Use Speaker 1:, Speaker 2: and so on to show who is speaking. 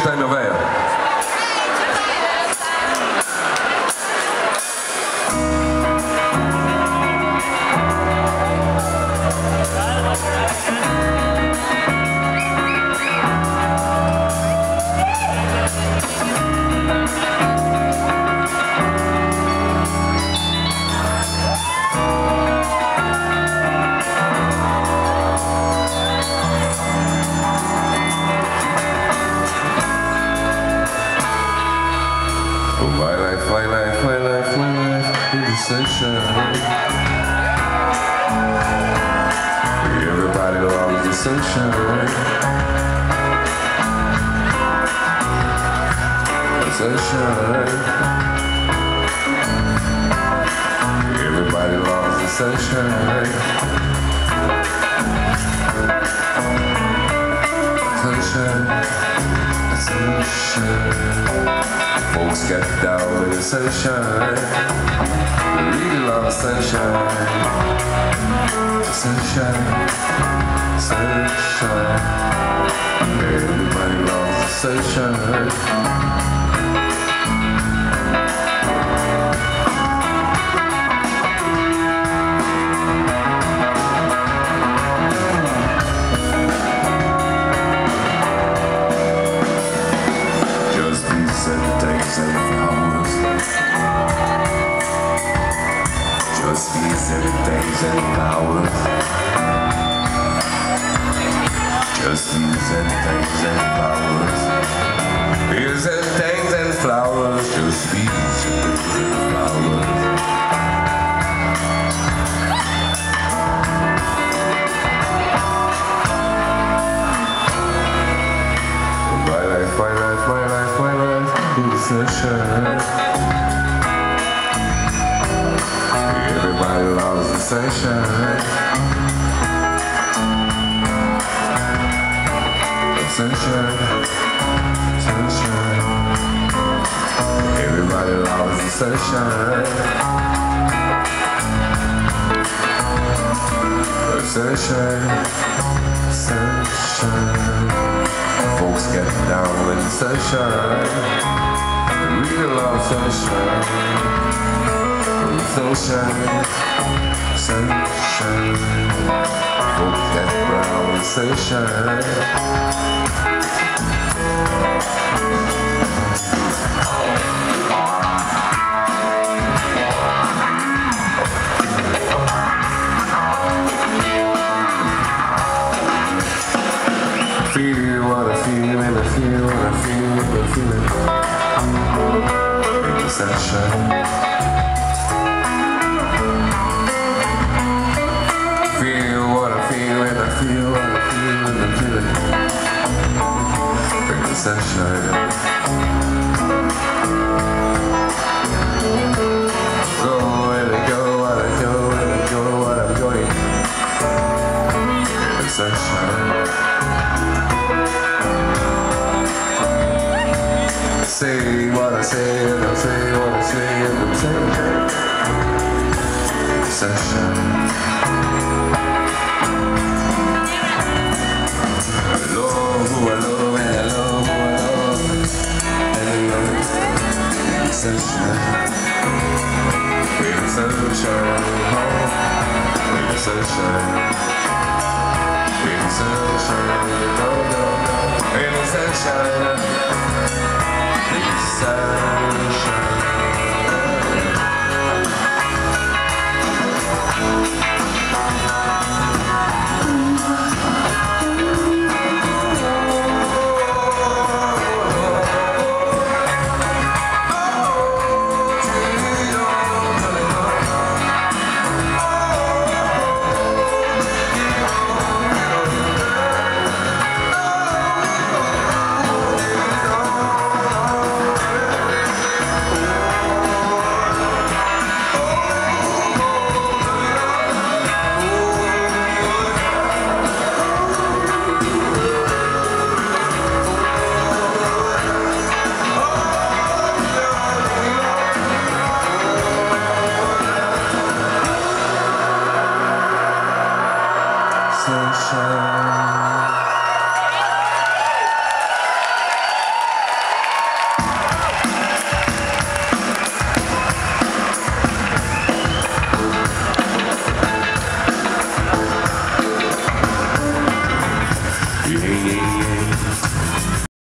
Speaker 1: novella. Sunshine. Everybody loves the sunshine. The sunshine. Everybody loves the sunshine. Sunshine. Sunshine. Folks get down with the sunshine. We love sunshine, sunshine, sunshine. Everybody loves the sunshine. Just these and days and flowers. Just these and days and flowers. Just these and days and flowers. These and days and flowers. Just these and days and flowers. My life, my life, my life, my life in the sunshine. Everybody loves the sunshine. The sunshine, sunshine. Everybody loves the sunshine. The sunshine, sunshine. Folks get down with the sunshine. They really love sunshine. Sunshine, sunshine. Folks get brown with sunshine. Feel what I feel and I feel what I feel and I feel it. In the sunshine. Feel what I feel and I feel what I feel and I feel it. Bring the sunshine. Go and I go and I go and I go and I'm going. Bring the sunshine. Say what I say and I say what I say and I'm saying. Sunshine. I love who I love and I love who I love and I love the sunshine. With the sunshine, with the sunshine, with the sunshine, with the sunshine, with the sunshine. yeah, yeah, yeah.